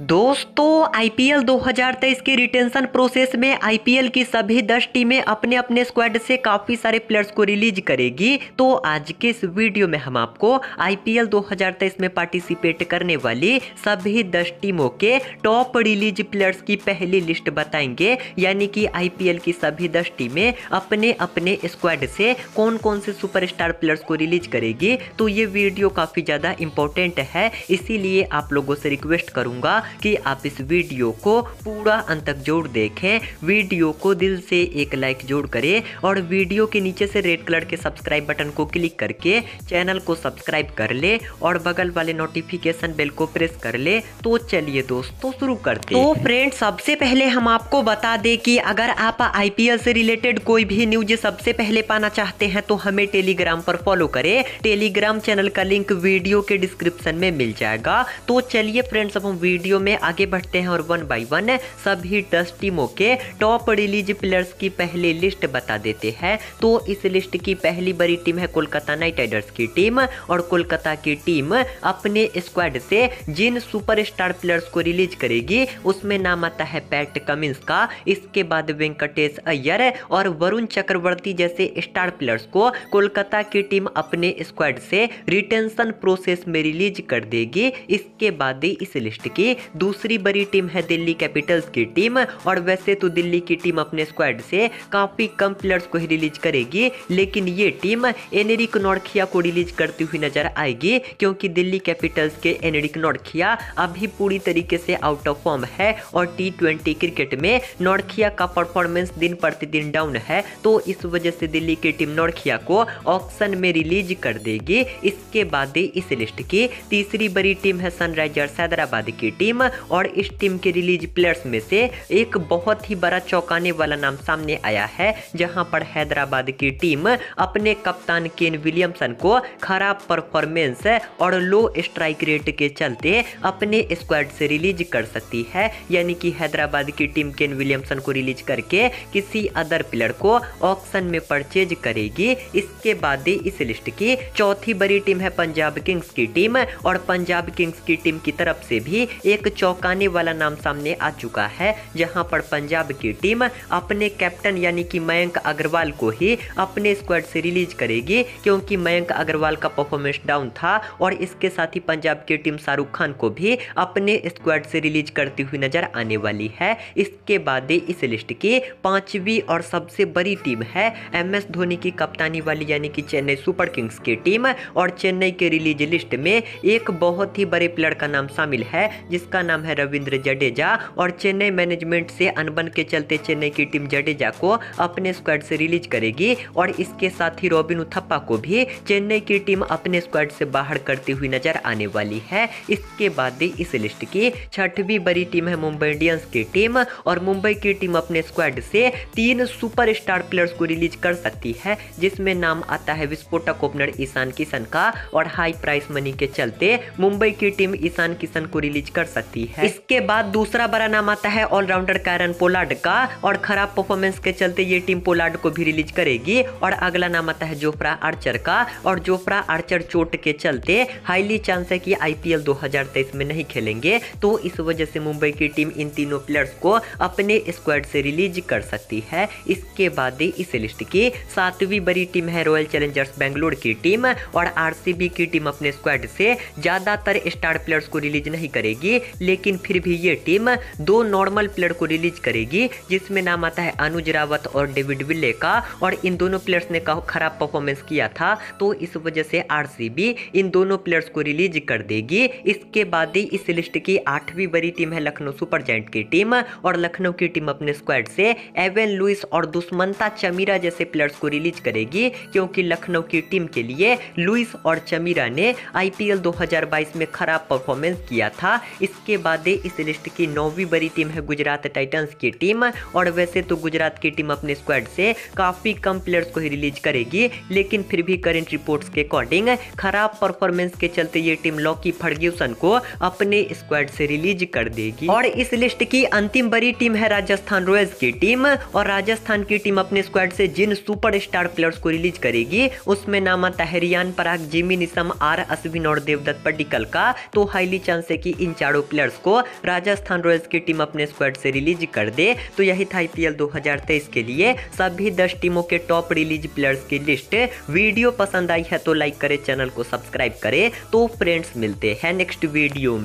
दोस्तों आईपीएल 2023 के retention process में आईपीएल की सभी 10 टीमें अपने अपने स्क्वाड से काफी सारे प्लेयर्स को रिलीज करेगी। तो आज के इस वीडियो में हम आपको आईपीएल 2023 में पार्टिसिपेट करने वाली सभी 10 टीमों के टॉप रिलीज प्लेयर्स की पहली लिस्ट बताएंगे, यानी कि आईपीएल की सभी 10 टीमें अपने अपने स्क्वाड से कौन कौन से सुपरस्टार प्लेयर्स को रिलीज करेगी। तो ये वीडियो काफी ज्यादा इंपॉर्टेंट है, इसीलिए आप लोगों से रिक्वेस्ट करूंगा कि आप इस वीडियो को पूरा अंत तक जरूर देखें। वीडियो को दिल से एक लाइक जरूर करें और वीडियो के नीचे से रेड कलर के सब्सक्राइब बटन को क्लिक करके चैनल को सब्सक्राइब कर ले और बगल वाले नोटिफिकेशन बेल को प्रेस कर ले। तो चलिए दोस्तों शुरू करते हैं। तो फ्रेंड्स सबसे पहले हम आपको बता दें कि अगर आप आईपीएल से रिलेटेड कोई भी न्यूज सबसे पहले पाना चाहते हैं तो हमें टेलीग्राम पर फॉलो करें। टेलीग्राम चैनल का लिंक वीडियो के डिस्क्रिप्शन में मिल जाएगा। तो चलिए फ्रेंड्स अब हम वीडियो में आगे बढ़ते हैं और वन बाय वन सभी 10 टीमों के टॉप रिलीज प्लेयर्स की पहली लिस्ट बता देते हैं। तो इस लिस्ट की पहली बड़ी टीम है कोलकाता नाइट राइडर्स की टीम, और कोलकाता की टीम अपने स्क्वाड से जिन सुपरस्टार प्लेयर्स को रिलीज करेगी उसमें नाम आता है पैट कमिंस का, इसके बाद वेंकटेश अय्यर और वरुण चक्रवर्ती जैसे स्टार प्लेयर्स को कोलकाता की टीम अपने स्क्वाड से रिटेंशन प्रोसेस में रिलीज कर देगी। इसके बाद इस लिस्ट की दूसरी बड़ी टीम है दिल्ली कैपिटल्स की टीम, और वैसे तो दिल्ली की टीम अपने स्क्वाड से काफी कम प्लेयर्स को ही रिलीज करेगी, लेकिन ये टीम एनरिक नॉर्थिया को रिलीज करती हुई नजर आएगी, क्योंकि दिल्ली कैपिटल्स के एनरिक नॉर्थिया अभी पूरी तरीके से आउट ऑफ फॉर्म है और टी20 क्रिकेट में नॉर्थिया का परफॉर्मेंस दिन प्रतिदिन डाउन है। तो इस वजह से दिल्ली की टीम नॉर्थिया को ऑक्शन में रिलीज कर देगी। इसके बाद इस लिस्ट की तीसरी बड़ी टीम है सनराइजर्स हैदराबाद की टीम, और इस टीम के रिलीज प्लेयर्स में से एक बहुत ही बड़ा चौंकाने वाला नाम सामने आया है, जहां पर हैदराबाद की टीम अपने कप्तान केन विलियमसन को खराब परफॉर्मेंस और लो स्ट्राइक रेट के चलते अपने स्क्वाड से रिलीज कर सकती है। यानी कि हैदराबाद की टीम केन विलियमसन को रिलीज करके किसी अदर प्लेयर को ऑक्शन में परचेज करेगी। इसके बाद इस लिस्ट की चौथी बड़ी टीम है पंजाब किंग्स की टीम, और पंजाब किंग्स की टीम की तरफ से भी एक चौंकाने वाला नाम सामने आ चुका है, जहां पर पंजाब की टीम अपने कैप्टन यानी कि मयंक अग्रवाल को ही अपने स्क्वाड से रिलीज करेगी, क्योंकि मयंक अग्रवाल का परफॉर्मेंस डाउन था। और इसके साथ ही पंजाब की टीम शाहरुख खान को भी अपने स्क्वाड से रिलीज करती हुई नजर आने वाली है। इसके बाद इस लिस्ट की पांचवी और सबसे बड़ी टीम है एमएस धोनी की कप्तानी वाली यानी कि चेन्नई सुपर किंग्स की टीम, और चेन्नई के रिलीज लिस्ट में एक बहुत ही बड़े प्लेयर का नाम शामिल है जिसका नाम है रविंद्र जडेजा, और चेन्नई मैनेजमेंट से अनबन के चलते चेन्नई की टीम जडेजा को अपने स्क्वाड से रिलीज करेगी, और इसके साथ ही रॉबिन उथप्पा को भी चेन्नई की टीम अपने स्क्वाड से बाहर करती हुई नजर आने वाली है। इसके बाद इस लिस्ट की छठवीं बड़ी टीम है मुंबई इंडियंस की टीम, और मुंबई की टीम अपने स्क्वाड से 3 सुपरस्टार प्लेयर्स को रिलीज कर सकती है, जिसमें नाम आता है विस्फोटक ओपनर ईशान किशन का, और हाई प्राइस मनी के चलते मुंबई की टीम ईशान किशन को रिलीज कर सकती है। इसके बाद दूसरा बड़ा नाम आता है ऑलराउंडर कैरन पोलार्ड का, और खराब परफॉर्मेंस के चलते ये टीम पोलार्ड को भी रिलीज करेगी। और अगला नाम आता है जोफ्रा आर्चर का, और जोफ्रा आर्चर चोट के चलते हाईली चांस है कि आईपीएल 2023 में नहीं खेलेंगे। तो इस वजह से मुंबई की टीम इन तीनों प्लेयर्स को अपने स्क्वाड से रिलीज कर सकती है। इसके बाद इस लिस्ट की सातवीं बड़ी टीम है रॉयल चैलेंजर्स बेंगलोर की टीम, और आरसीबी की टीम अपने स्क्वाड से ज्यादातर स्टार प्लेयर्स को रिलीज नहीं करेगी, लेकिन फिर भी ये टीम 2 नॉर्मल प्लेयर को रिलीज करेगी, जिसमें नाम आता है अनुज रावत और डेविड विले का, और इन दोनों प्लेयर्स ने खराब परफॉर्मेंस किया था। तो इस वजह से आरसीबी इन दोनों प्लेयर्स को रिलीज कर देगी। इसके बाद इस लिस्ट की 8वीं बड़ी टीम है लखनऊ सुपर जायंट की टीम, और लखनऊ की टीम अपने स्क्वाड से एवन लुइस और दुष्मंता चमीरा जैसे प्लेयर्स को रिलीज करेगी, क्योंकि लखनऊ की टीम के लिए लुइस और चमीरा ने आईपीएल 2022 में खराब परफॉर्मेंस किया था। इसके बाद इस लिस्ट की 9वीं बड़ी टीम है गुजरात टाइटंस की टीम, और वैसे तो गुजरात की टीम अपने स्क्वाड से काफी कम प्लेयर्स को ही रिलीज करेगी, लेकिन फिर भी करंट रिपोर्ट्स के अकॉर्डिंग खराब परफॉर्मेंस के चलते ये टीम लॉकी फर्ग्यूसन को अपने स्क्वाड से रिलीज कर देगी। और इस लिस्ट की अंतिम बड़ी टीम है राजस्थान रॉयल्स की टीम, और राजस्थान की टीम अपने स्क्वाड से जिन सुपरस्टार प्लेयर्स को रिलीज करेगी उसमें नाम आता है Riyan Parag, Jimmy Neesham, R Ashwin और देवदत्त पड्डीकल का। तो हाईली चांस है कि इन चारों प्लेयर्स को राजस्थान रॉयल्स की टीम अपने स्क्वाड से रिलीज कर दे। तो यही था IPL 2023 के लिए सभी 10 टीमों के टॉप रिलीज प्लेयर्स की लिस्ट। वीडियो पसंद आई है तो लाइक करें, चैनल को सब्सक्राइब करें। तो फ्रेंड्स मिलते हैं नेक्स्ट वीडियो में।